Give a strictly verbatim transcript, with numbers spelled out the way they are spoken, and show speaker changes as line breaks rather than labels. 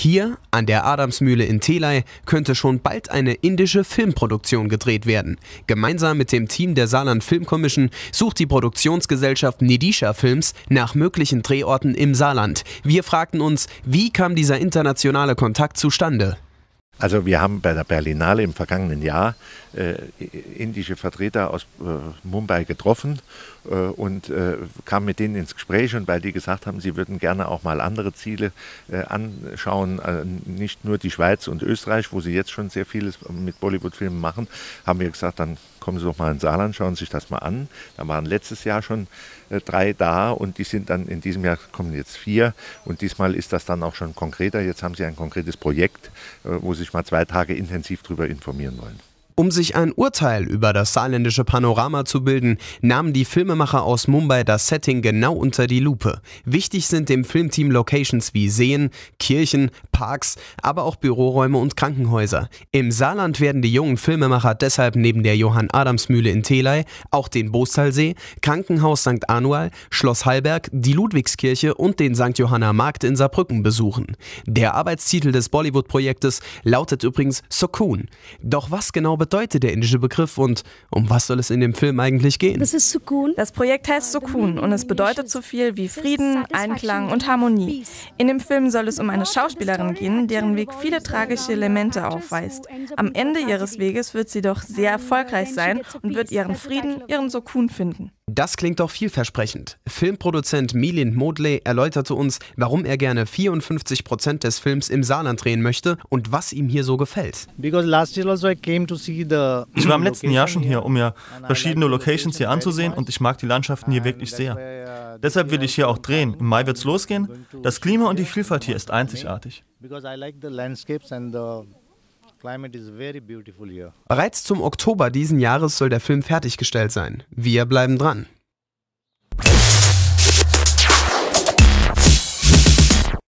Hier, an der Adamsmühle in Telai, könnte schon bald eine indische Filmproduktion gedreht werden. Gemeinsam mit dem Team der Saarland Film Commission sucht die Produktionsgesellschaft Nidisha Films nach möglichen Drehorten im Saarland. Wir fragten uns, wie kam dieser internationale Kontakt zustande?
Also wir haben bei der Berlinale im vergangenen Jahr äh, indische Vertreter aus äh, Mumbai getroffen äh, und äh, kamen mit denen ins Gespräch, und weil die gesagt haben, sie würden gerne auch mal andere Ziele äh, anschauen, äh, nicht nur die Schweiz und Österreich, wo sie jetzt schon sehr vieles mit Bollywood-Filmen machen, haben wir gesagt, dann kommen Sie doch mal ins Saarland, schauen Sie sich das mal an. Da waren letztes Jahr schon äh, drei da, und die sind dann in diesem Jahr, kommen jetzt vier, und diesmal ist das dann auch schon konkreter. Jetzt haben sie ein konkretes Projekt, äh, wo sie sich mal zwei Tage intensiv darüber informieren wollen.
Um sich ein Urteil über das saarländische Panorama zu bilden, nahmen die Filmemacher aus Mumbai das Setting genau unter die Lupe. Wichtig sind dem Filmteam Locations wie Seen, Kirchen, Parks, aber auch Büroräume und Krankenhäuser. Im Saarland werden die jungen Filmemacher deshalb neben der Johann-Adams-Mühle in Telai auch den Bostalsee, Krankenhaus Sankt Anual, Schloss Hallberg, die Ludwigskirche und den Sankt Johanna Markt in Saarbrücken besuchen. Der Arbeitstitel des Bollywood-Projektes lautet übrigens Sukoon. Doch was genau bedeutet bedeutet der indische Begriff und um was soll es in dem Film eigentlich gehen?
Das ist Sukoon. Das Projekt heißt Sukoon und es bedeutet so viel wie Frieden, Einklang und Harmonie. In dem Film soll es um eine Schauspielerin gehen, deren Weg viele tragische Elemente aufweist. Am Ende ihres Weges wird sie doch sehr erfolgreich sein und wird ihren Frieden, ihren Sukoon finden.
Das klingt doch vielversprechend. Filmproduzent Milind Modley erläuterte uns, warum er gerne vierundfünfzig Prozent des Films im Saarland drehen möchte und was ihm hier so gefällt.
Ich war im letzten Jahr schon hier, um mir verschiedene Locations hier anzusehen, und ich mag die Landschaften hier wirklich sehr. Deshalb will ich hier auch drehen. Im Mai wird's losgehen. Das Klima und die Vielfalt hier ist einzigartig.
Bereits zum Oktober diesen Jahres soll der Film fertiggestellt sein. Wir bleiben dran.